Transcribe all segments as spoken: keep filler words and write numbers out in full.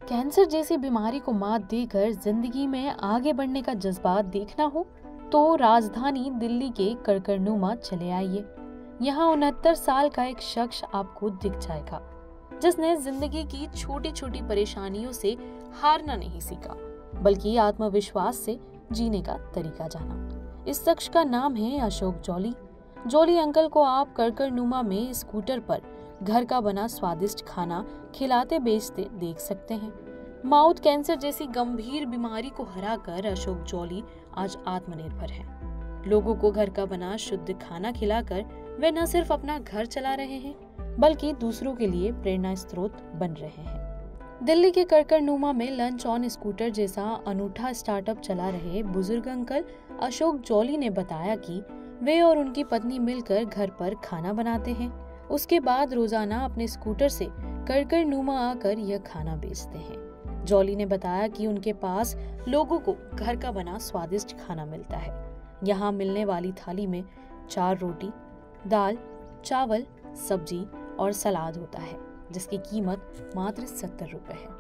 Cancer जैसी बीमारी को मात देकर जिंदगी में आगे बढ़ने का जज्बात देखना हो तो राजधानी दिल्ली के कड़कड़नुमा चले आइए। यहाँ उनहत्तर साल का एक शख्स आपको दिख जाएगा जिसने जिंदगी की छोटी छोटी परेशानियों से हारना नहीं सीखा बल्कि आत्मविश्वास से जीने का तरीका जाना। इस शख्स का नाम है अशोक जॉली। जॉली अंकल को आप कड़कड़नुमा में स्कूटर पर घर का बना स्वादिष्ट खाना खिलाते बेचते देख सकते हैं। माउथ कैंसर जैसी गंभीर बीमारी को हराकर अशोक जॉली आज आत्मनिर्भर हैं। लोगों को घर का बना शुद्ध खाना खिलाकर वे न सिर्फ अपना घर चला रहे हैं बल्कि दूसरों के लिए प्रेरणा स्रोत बन रहे हैं। दिल्ली के कड़कड़नुमा में लंच ऑन स्कूटर जैसा अनूठा स्टार्टअप चला रहे बुजुर्ग अंकल अशोक जॉली ने बताया कि वे और उनकी पत्नी मिलकर घर पर खाना बनाते हैं। उसके बाद रोजाना अपने स्कूटर से कड़कड़नुमा आकर यह खाना बेचते हैं। जॉली ने बताया कि उनके पास लोगों को घर का बना स्वादिष्ट खाना मिलता है। यहाँ मिलने वाली थाली में चार रोटी, दाल, चावल, सब्जी और सलाद होता है जिसकी कीमत मात्र सत्तर रुपए है।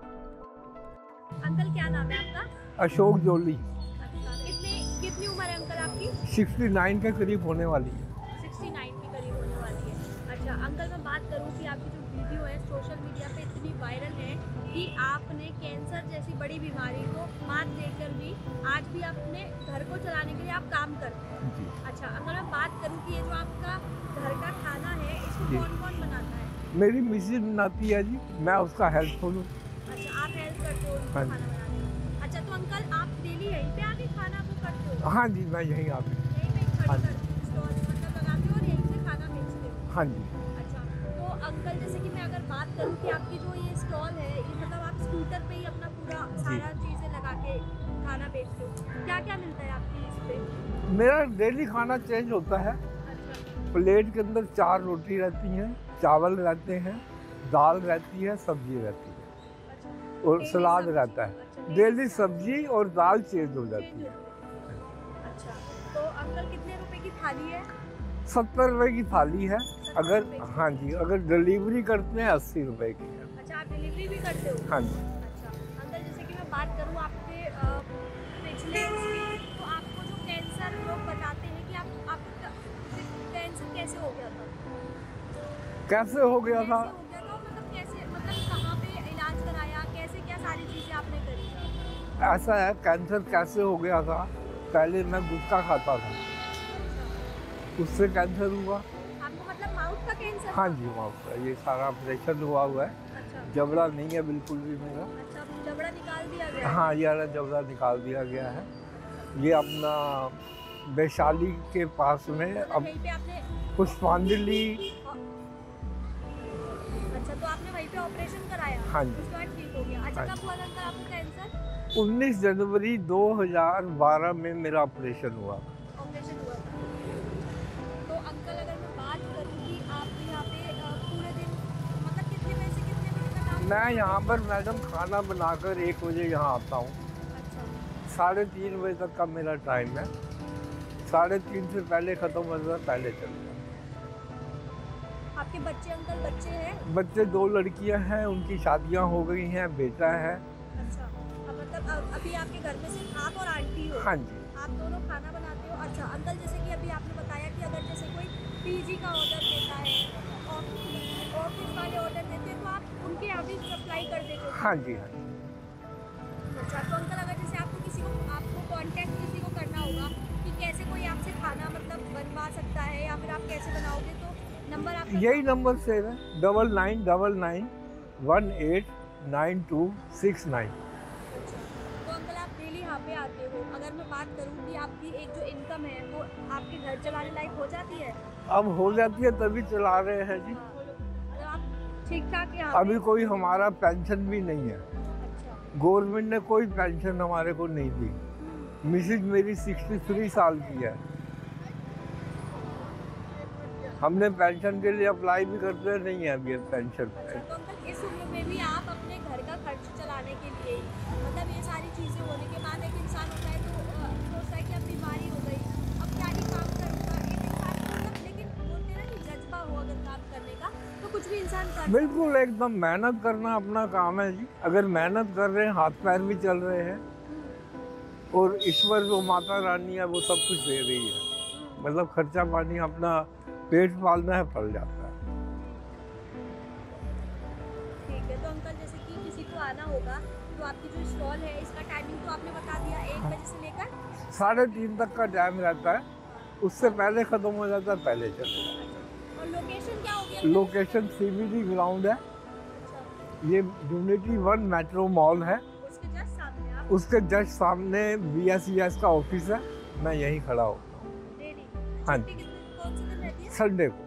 अंकल क्या नाम है आपका? अशोक जॉली। कितने कितनी उम्र है अंकल आपकी? उनहत्तर के करीब होने वाली है। उनहत्तर के करीब होने वाली है। अच्छा अंकल, मैं बात करूं कि आपकी जो वीडियो है सोशल मीडिया पे इतनी वायरल है कि आपने कैंसर जैसी बड़ी बीमारी को मात देकर भी आज भी अपने घर को चलाने के लिए आप काम करते हैं। अच्छा अगर मैं बात करूं कि ये जो आपका घर का खाना है इसको कौन कौन बनाता है? मेरी मिसेज बनाती है जी, मैं उसका हेल्पफुल हूँ। अच्छा आप हेल्प करते हो उनको हाँ खाना बनाने में। अच्छा तो अंकल आप डेली यहीं पे आके खाना वो करते हो? हाँ जी, मैं यहीं आती हूँ। यहीं पे खड़ी हाँ जी। करती हूँ, स्टॉल मतलब लगाती हूँ और यहीं से खाना बेचते हो? हाँ जी। अच्छा तो अंकल जैसे कि मैं अगर बात करूँ कि आपकी जो ये स्टॉल है ये मतलब आप स्कूटर पे ही अपना पूरा सारा चीज़ें लगा के खाना बेचते हो, क्या क्या मिलता है आपकी इस पे? मेरा डेली खाना चेंज होता है। अच्छा प्लेट के अंदर चार रोटी रहती हैं, चावल रहते हैं, दाल रहती है, सब्जी रहती है अच्छा और डेली सलाद सब्जी- रहता है। अच्छा, डेली सब्जी और दाल चेंज हो जाती चेंज है। होती है। अच्छा तो अंकल कितने रुपए की थाली है? सत्तर रुपए की थाली है। अगर रुपए की। हाँ जी, अगर डिलीवरी करते हैं अस्सी रुपए की है। अच्छा आप डिलीवरी भी करते हो? हाँ जी। अच्छा अंकल जैसे कि मैं बात करूँ आपके अ, पिछले इसकी, तो आपको जो कैंसर लोग बताते हैं कि आप आपका कैंसर कैसे हो गया था? कैसे हो गया कैसे था? हो गया था मतलब कैसे मतलब कहाँ पे इलाज कराया, कैसे क्या सारी चीज़ें आपने करी? ऐसा है, कैंसर कैसे हो गया था, पहले मैं गुटखा खाता था, उससे कैंसर हुआ। आपको मतलब माउथ का कैंसर? हाँ जी, वहाँ पर ये सारा ऑपरेशन हुआ हुआ है। अच्छा जबड़ा नहीं है बिल्कुल भी मेरा। अच्छा जबड़ा निकाल दिया गया? हाँ, ये वाला जबड़ा निकाल दिया गया है। ये अपना वैशाली के पास में अब यहीं पे आपने पुष्पांजलि। अच्छा तो आपने वहीं पे ऑपरेशन कराया? हाँ जी। उसके बाद ठीक हो गया। अच्छा हाँ कब हुआ था अंकल आपको कैंसर? उन्नीस जनवरी दो हज़ार बारह में मेरा ऑपरेशन हुआ। ऑपरेशन हुआ था। तो अंकल अगर मैं बात करूँ कि आप यहाँ पे अ, पूरे दिन मतलब कितने बजे से कितने बजे तक आप? मैं यहाँ पर मैडम खाना बनाकर एक बजे यहाँ आता हूँ। अच्छा साढ़े तीन बजे तक का मेरा टाइम है। साढ़े तीन से पहले ख़त्म हो जाता, पहले चलता। आपके बच्चे अंकल बच्चे हैं? बच्चे दो लड़कियां हैं, उनकी शादियां हो गई हैं, बेटा है। अच्छा अब मतलब अब- अभी आपके घर में सिर्फ आप और आंटी हो? हाँ जी। आप दोनों खाना बनाते हो? अच्छा अंकल जैसे कि अभी आपने बताया कि अगर जैसे कोई पीजी का ऑर्डर देता है, ऑफिस ऑफिस वाले ऑर्डर देते हैं तो आप उनके यहाँ भी सप्लाई कर देते हो? हाँ जी। हाँ जी। अच्छा तो अंकल अगर जैसे आपको किसी को आपको कांटेक्ट किसी को करना होगा कि कैसे कोई आपसे खाना मतलब बनवा सकता है या फिर आप कैसे बनाओगे तो नंबर आपका? यही नंबर सेव है, double nine double nine one eight nine two six nine. अच्छा तो अंकल आप डेली यहाँ पे आते हो, अगर मैं बात करूँ कि आपकी एक जो इनकम है वो आपके घर चलाने लायक हो जाती है? अब हो जाती है तभी चला रहे हैं जी। मतलब आप ठीक ठाक यहाँ अभी कोई हमारा पेंशन भी नहीं है। अच्छा गवर्नमेंट ने कोई पेंशन हमारे को नहीं दी। मिसेज मेरी तिरसठ साल की है। हमने पेंशन के लिए अप्लाई भी करते नहीं है अभी पेंशन। अच्छा तो अंकल इस उम्र में भी आप अपने घर का खर्च चलाने के लिए ही मतलब ये सारी चीज़ें होने के बाद एक इंसान होता है तो अ, सोचता है कि अब बीमारी हो गई, अब क्या ही काम करूँगा। एक इंसान मतलब लेकिन बोलते हैं ना कि जज्बा हो अगर काम करने का तो कुछ भी इंसान कर बिल्कुल एकदम मेहनत करना अपना काम है जी। अगर मेहनत कर रहे हैं, हाथ पैर भी चल रहे हैं और ईश्वर जो माता रानी है वो सब कुछ दे रही है, मतलब खर्चा पानी अपना पेट पालना है, पल जाता है। ठीक है, तो अंकल जैसे कि किसी को आना होगा तो आपकी जो स्टॉल है इसका टाइमिंग तो आपने बता दिया, एक बजे से लेकर साढ़े तीन तक का टाइम रहता है, उससे पहले ख़त्म हो जाता है, पहले चले। और लोकेशन क्या होगी? लोकेशन सीबीडी ग्राउंड है, अच्छा, ये यूनिटी वन मेट्रो मॉल है, उसके जस्ट सामने आप उसके जस्ट सामने बी एस ई एस का ऑफिस है, मैं यहीं खड़ा होता हूँ। डेली हाँ। छुट्टी कितने कौन से दिन रहती है? संडे को।